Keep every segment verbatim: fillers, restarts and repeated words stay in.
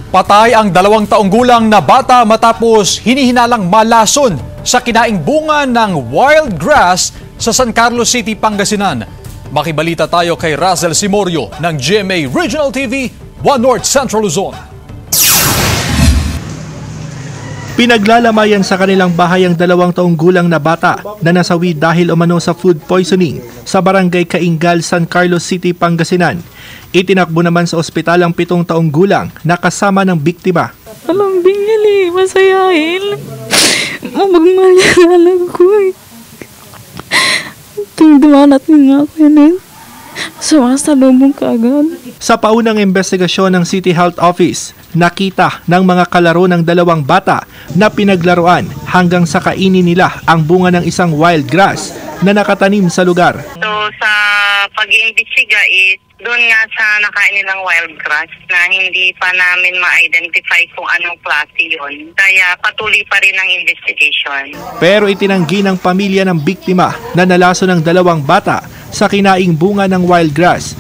Patay ang dalawang taong gulang na bata matapos hinihinalang malason sa kinaing bunga ng wild grass sa San Carlos City, Pangasinan. Makibalita tayo kay Razel Simorio ng G M A Regional T V, One North Central Luzon. Pinaglalamayan sa kanilang bahay ang dalawang taong gulang na bata na nasawi dahil umano sa food poisoning sa barangay Kaingal, San Carlos City, Pangasinan. Itinakbo naman sa ospital ang pitong taong gulang na kasama ng biktima. Alam bingali, masayahin. Mabagmalalag ko eh. Tingdumanat nga ako yun eh. Sumasalubong ka agad. Sa paunang investigasyon ng City Health Office, nakita ng mga kalaro ng dalawang bata na pinaglaruan hanggang sa kainin nila ang bunga ng isang wild grass na nakatanim sa lugar. So sa pag-iimbestiga is doon nga sa nakain nilang wild grass na hindi pa namin ma-identify kung anong klase yun. Kaya patuloy pa rin ang investigation. Pero itinanggi ng pamilya ng biktima na nalaso ng dalawang bata sa kinaing bunga ng wild grass.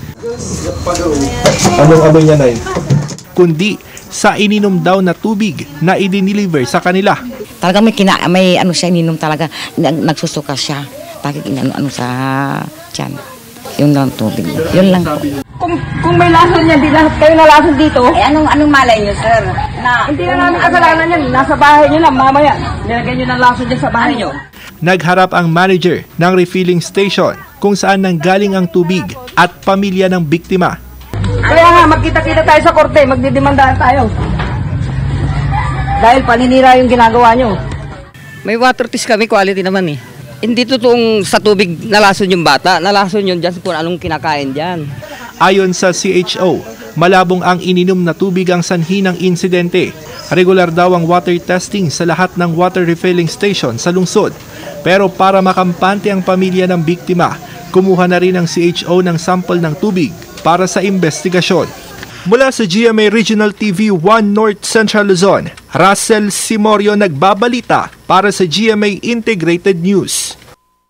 Anong amoy niya, Nay? Kundi sa ininom daw na tubig na i-deliver sa kanila. Talaga may, kina, may ano siya, ininom talaga. Nagsusuka siya. Bakit inano ano sa tiyan. Yung lang tubig niya. Yun lang po. Kung, kung may lason niya, di lahat kayo nalason dito. Eh, anong, anong malay niyo, sir? Na, hindi na namin kasalanan yan. Nasa bahay niyo lang, mamaya. Nilagyan niyo ng lason dyan sa bahay niyo. Nagharap ang manager ng refilling station kung saan nanggaling ang tubig at pamilya ng biktima. Kaya nga, magkita-kita tayo sa korte, magdidimandaan tayo. Dahil paninira yung ginagawa niyo. May water test kami, quality naman eh. Hindi totoong sa tubig nalason yung bata, nalason yun dyan kung anong kinakain dyan. Ayon sa C H O, malabong ang ininom na tubig ang sanhi ng insidente. Regular daw ang water testing sa lahat ng water refilling station sa lungsod. Pero para makampante ang pamilya ng biktima, kumuha na rin ang C H O ng sample ng tubig para sa investigasyon. Mula sa G M A Regional T V One North Central Luzon, Razel Simorio nagbabalita para sa G M A Integrated News.